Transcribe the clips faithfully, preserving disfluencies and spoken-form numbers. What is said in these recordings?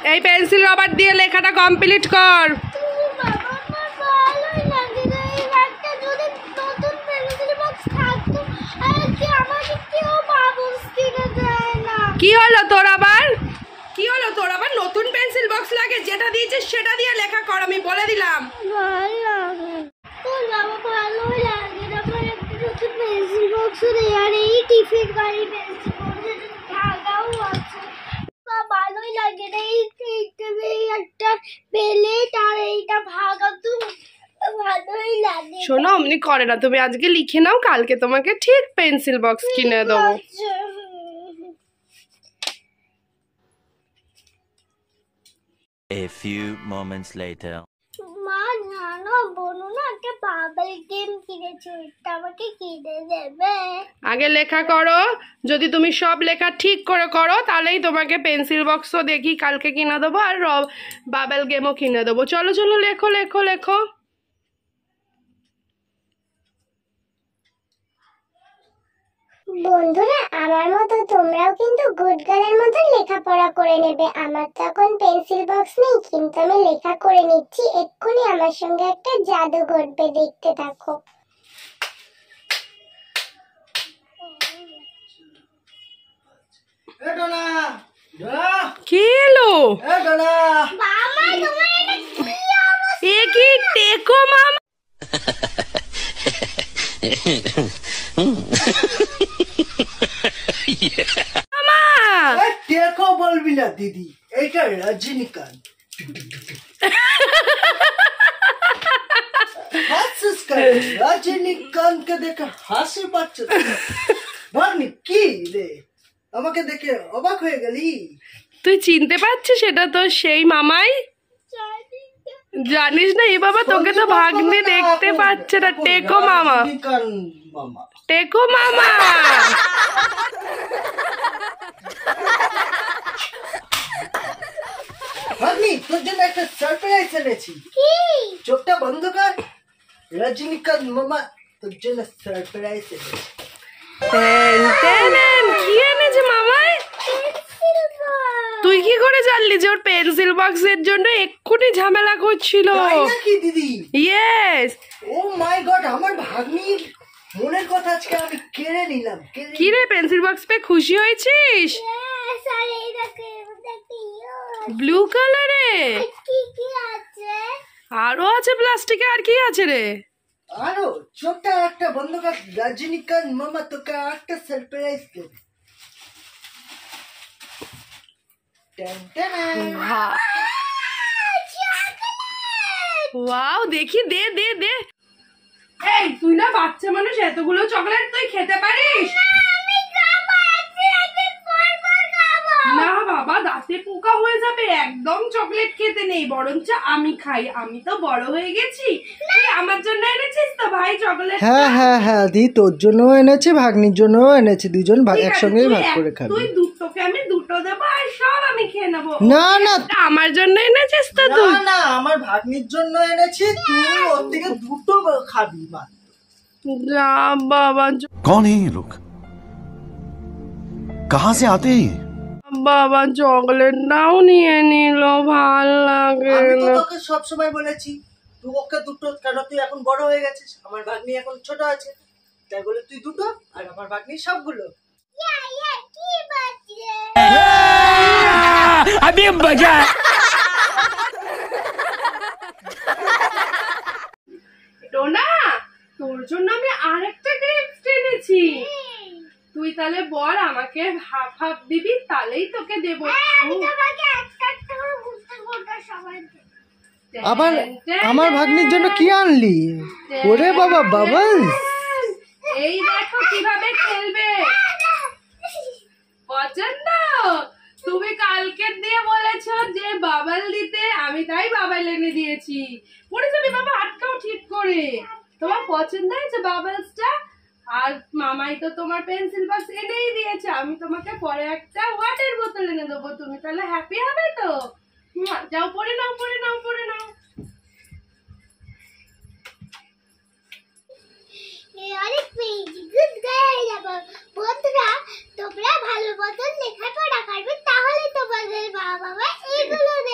এই pencil rubber দিয়ে লেখাটা কমপ্লিট কর। কি হলো তোর আবার? কি হলো তোর আবার? নতুন পেন্সিল বক্স লাগে, যেটা দিয়েছিস সেটা দিয়ে লেখা কর, আমি বলে দিলাম। ভালোই লাগে একটা প্লেট আর এইটা ভাগা তো ভালোই লাগে। শোনো, অমনি করে না, তুমি আজকে লিখে নাও, কালকে তোমাকে ঠিক পেন্সিল বক্স কিনে দেবো। A few moments later. মা জানো, বোনু না একটা বাবল গেম কিনেছে, ওটা আমাকে কিনে দেবে? আগে লেখা করো, যদি তুমি সব লেখা ঠিক করে করো তাহলেই তোমাকে পেন্সিল বক্সও দেখি কালকে কিনে দেবো, আর বাবেল গেমও কিনে দেবো। চলো চলো লেখো লেখো লেখো। বন্ধুরা, আমার মতো তোমরাও কিন্তু গুড গার্লের মতো লেখাপড়া করে নেবে। আমার তো এখন পেন্সিল বক্স নেই, কিন্তু আমি লেখা করে নিচ্ছি, এক্ষুনি আমার সঙ্গে একটা জাদু ঘটবে, দেখতে থাকো। কি এলো? এ কি টেকো মামা? টেকো বলবি না দিদি, এইটা রজনীকান্ত। রজনীকান্তকে দেখে হাসি পাচ্ছে। ভাবনি কি রে, আমাকে দেখে অবাক হয়ে গেলি? তুই চিনতে পারছিস সেটা তো সেই মামাই? জানিস না? এই বাবা, তোকে তো ভাগ্নে দেখতে পাচ্ছে না। টেকো মামা, টেকো মামা। ভাগ্নি, তোর জন্য একটা সারপ্রাইজ এনেছি। চোখটা বন্ধ কর। রজনীকান্ত মামা তোর জন্য সারপ্রাইজ এনেছি। কি এনেছে মামাই? তুই কি করে জানলি যে ওর পেন্সিল বক্সের জন্য এক্ষুনি ঝামেলা করছিল? নাকি দিদি? ইয়েস। ও মাই গড, আমার ভাগ্নির মনের কথা আজকে আমি কেড়ে নিলাম। কি রে, পেন্সিল বক্স পেয়ে খুশি হয়েছিস? ব্লু কালারে আরো আছে প্লাস্টিকে। আর কি আছে রে? আরো চোখটা একটা বন্ধ কর। রজনীকান্ত মামা তোকে একটা সারপ্রাইজ দেবে। ওয়াও, দেখি, দে দে দে। এই তুই না বাচ্চা মানুষ, এতগুলো চকলেট তুই খেতে পারিস না? বাবা, দাঁতে পোকা হয়ে যাবে, একদম চকলেট খেতে নেই, বরঞ্চ আমি খাই। আমি তো বড় হয়ে গেছি। তুই আমার জন্য এনেছিস তো ভাই চকলেট? হ্যাঁ হ্যাঁ হ্যাঁ দি, তোর জন্য এনেছি, ভাগ্নির জন্য এনেছি, দুজন একসঙ্গে ভাগ করে খাবি। তুই দুটোকে আমি দুটো দেবো আর সব আমি খেয়ে নেবো। না না, আমার জন্য এনেছিস তো তুই? না না, আমার ভাগ্নির জন্য এনেছি, তুই ওর থেকে দুটো খাবি। যা বাবা। कौन है ये लोग? कहां से आते हैं? বাবা চকলেট নাও নিয়ে নিল, ভাল লাগে না। তোকে সবসময় বলেছি তুই ওকে দুটো, কেন তুই এখন বড় হয়ে গেছিস, আমার ভাগ্নি এখন ছোট আছে, তাই বলে তুই দুটো আর আমার ভাগ্নি সবগুলো। अभी मजा। টোনা, তোর জন্য আমি আরেকটা গিফট এনেছি। তুই তাহলে বল, আমাকে হাফ হাফ দিবি, তাহলেই তোকে দেবো। আবার আমার ভাগ্নির জন্য কি আনলি? ওরে বাবা, বাবলস। এই দেখো কিভাবে খেলবে, পছন্দ? তুমি কালকে দিয়ে বলেছো যে বাবল দিতে, আমি তাই বাবল এনে দিয়েছি। পড়ে যাবি বাবা, আটকাও ঠিক করে। তোমার পছন্দ হয়েছে বাবলসটা? আর মামাই তো তোমার পেন্সিল বক্স এনেই দিয়েছে, আমি তোমাকে পরে একটা ওয়াটার বোতল এনে দেবো। তুমি তাহলে হ্যাপি হবে তো? যাও, পড়ে নাও, পড়ে নাও, পড়ে নাও। অনেক গুড গার্ল যাবো। বন্ধুরা, তোমরা ভালো মতন লেখাপড়া করবে, তাহলে তোমাদের বাবা মা এগুলো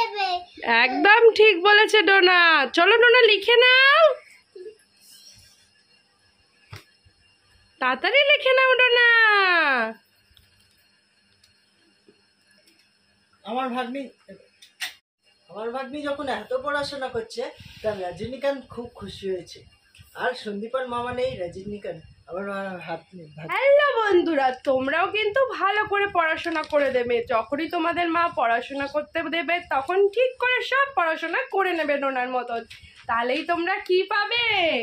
একদম ঠিক বলেছে ডোনা। চলো ডোনা লিখে নাও, তাড়াতাড়ি লিখে নাও ডোনা। আমার ভাগ্নি আমার ভাগ্নি যখন এত পড়াশোনা করছে তা রজনীকান্ত খুব খুশি হয়েছে। আর সন্দীপার মামা নেই, রজনীকান্ত আমার হাত নেই। হ্যালো বন্ধুরা, তোমরাও কিন্তু ভালো করে পড়াশোনা করে দেবে। যখনই তোমাদের মা পড়াশোনা করতে দেবে তখন ঠিক করে সব পড়াশোনা করে নেবে ডোনার মতন। তাহলেই তোমরা কি পাবে?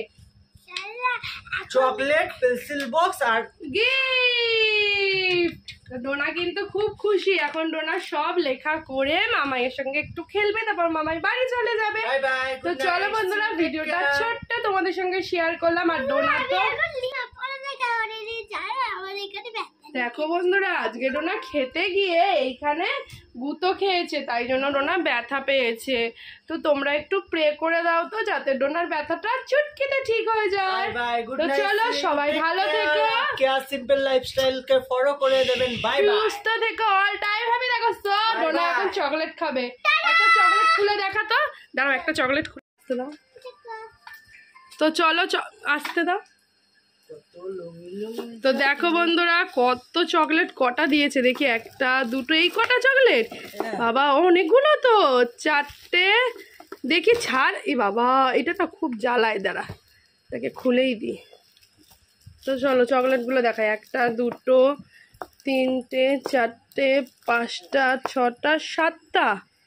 চকলেট, পেন্সিল বক্স আর গিফট। ডোনা কিন্তু খুব খুশি। এখন ডোনা সব লেখা করে মামাইয়ের সঙ্গে একটু খেলবে, তারপর মামাই বাড়ি চলে যাবে। Bye bye. তো চলো বন্ধুরা, ভিডিওটা ছোট্ট তোমাদের সঙ্গে শেয়ার করলাম। আর ডোনা তো দেখো বন্ধুরা, আজকে ডোনা খেতে গিয়ে এইখানে গুঁতো খেয়েছে, তাই জন্য ডোনা ব্যথা পেয়েছে। তো তোমরা একটু প্রে করে দাও তো যাতে ডোনার ব্যথাটা চুটকিতে ঠিক হয়ে যায়। তো চলো সবাই ভালো থেকো, কেয়া সিম্পল লাইফস্টাইল কে ফলো করে দেবেন। Bye bye. সুস্থ থেকো, অল টাইম হ্যাপি দেখো। সো ডোনা এখন চকলেট খাবে। একটা চকলেট খুলে দেখা তো, দাঁড়াও একটা চকলেট খুলে আসতে দাও। তো চলো আসতে দাও। তো দেখো বন্ধুরা, কত চকলেট কটা দিয়েছে দেখি, একটা দুটো এই কটা চকলেট। বাবা অনেকগুলো তো, চারটে দেখি ছাড়। এ বাবা, এটা তো খুব জ্বালায়, দাঁড়া তাকে খুলেই দিই। তো চলো চকলেটগুলো দেখাই, একটা দুটো তিনটে চারটে পাঁচটা ছটা সাতটা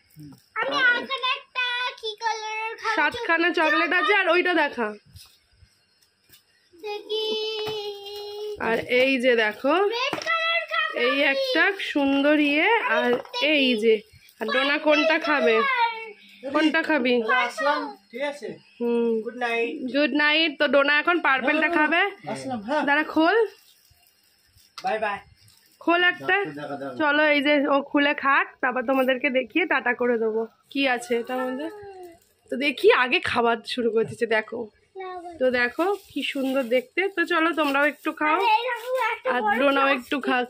সাতখানা চকলেট আছে। আর ওইটা দেখা, আর এই যে দেখো এই একটা সুন্দর ইয়ে, আর এই যে। আর ডোনা কোনটা খাবে? কোনটা খাবি? আসলাম, ঠিক আছে। Hmm, good night. Good night. তো ডোনা এখন পার্পেলটা খাবে। আসলাম, হ্যাঁ। দাঁড়া খোল, বাই বাই। খোল একটা। চলো এই যে ও খুলে খাক, তারপর তোমাদেরকে দেখিয়ে টাটা করে দেবো কি আছে এটার মধ্যে। তো দেখি আগে খাবার শুরু করে দিচ্ছে, দেখো। তো দেখো কি সুন্দর দেখতে। তো চলো তোমরাও একটু খাও, আর ডোনাও একটু খাক।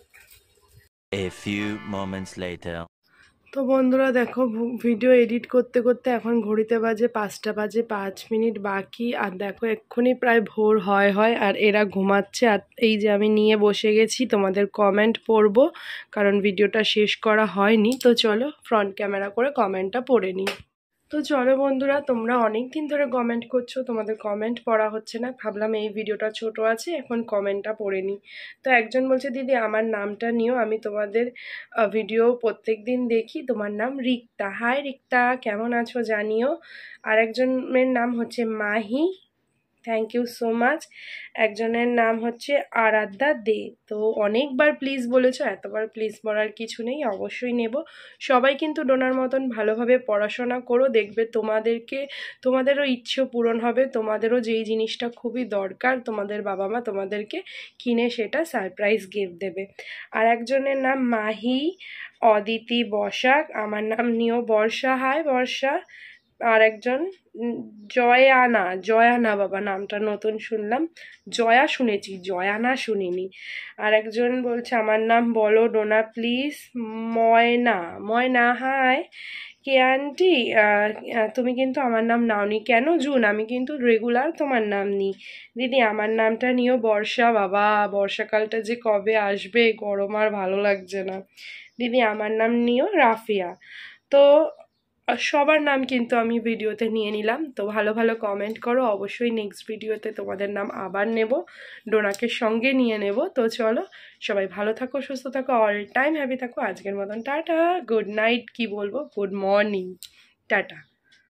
A few moments later. তো বন্ধুরা দেখো, ভিডিও এডিট করতে করতে এখন ঘড়িতে বাজে পাঁচটা বাজে পাঁচ মিনিট বাকি। আর দেখো এক্ষুনি প্রায় ভোর হয় হয় আর এরা ঘুমাচ্ছে। আর এই যে আমি নিয়ে বসে গেছি তোমাদের কমেন্ট পড়বো, কারণ ভিডিওটা শেষ করা হয়নি। তো চলো ফ্রন্ট ক্যামেরা করে কমেন্টটা পড়ে নিই। তো চলো বন্ধুরা, তোমরা অনেক দিন ধরে কমেন্ট করছো, তোমাদের কমেন্ট পড়া হচ্ছে না, ভাবলাম এই ভিডিওটা ছোট আছে এখন কমেন্টটা পড়ে নিই। তো একজন বলছে, দিদি আমার নামটা নিও, আমি তোমাদের ভিডিও প্রত্যেক দিন দেখি, তোমার নাম রিক্তা। হাই রিক্তা, কেমন আছো জানিও। আর একজনের নাম হচ্ছে Mahi, thank you so much. একজনের নাম হচ্ছে আরাধ্যা দে। তো অনেকবার প্লিজ বলেছো, এতবার প্লিজ বলার কিছু নেই, অবশ্যই নেব। সবাই কিন্তু ডোনার মতন ভালোভাবে পড়াশোনা করো, দেখবে তোমাদেরকে তোমাদেরও ইচ্ছে পূরণ হবে। তোমাদেরও যেই জিনিসটা খুবই দরকার, তোমাদের বাবা মা তোমাদেরকে কিনে সেটা সারপ্রাইজ গিফট দেবে। আর একজনের নাম মাহি অদিতি বসাক, আমার নাম নিও বর্ষা। হাই বর্ষা। আর একজন জয়ানা, জয়ানা বাবা নামটা নতুন শুনলাম, জয়া শুনেছি জয়ানা শুনিনি। আর একজন বলছে আমার নাম বলো ডোনা প্লিজ। ময়না, ময়না হাই। কে আন্টি, তুমি কিন্তু আমার নাম নাওনি কেন? জুন, আমি কিন্তু রেগুলার তোমার নাম নিই। দিদি আমার নামটা নিও বর্ষা। বাবা বর্ষাকালটা যে কবে আসবে, গরম আর ভালো লাগছে না। দিদি আমার নাম নিও রাফিয়া। তো সবার নাম কিন্তু আমি ভিডিওতে নিয়ে নিলাম। তো ভালো ভালো কমেন্ট করো, অবশ্যই নেক্সট ভিডিওতে তোমাদের নাম আবার নেব, ডোনাকে সঙ্গে নিয়ে নেব। তো চলো সবাই ভালো থাকো, সুস্থ থাকো, অল টাইম হ্যাপি থাকো। আজকের মতন টাটা, গুড নাইট, কি বলবো, গুড মর্নিং, টাটা।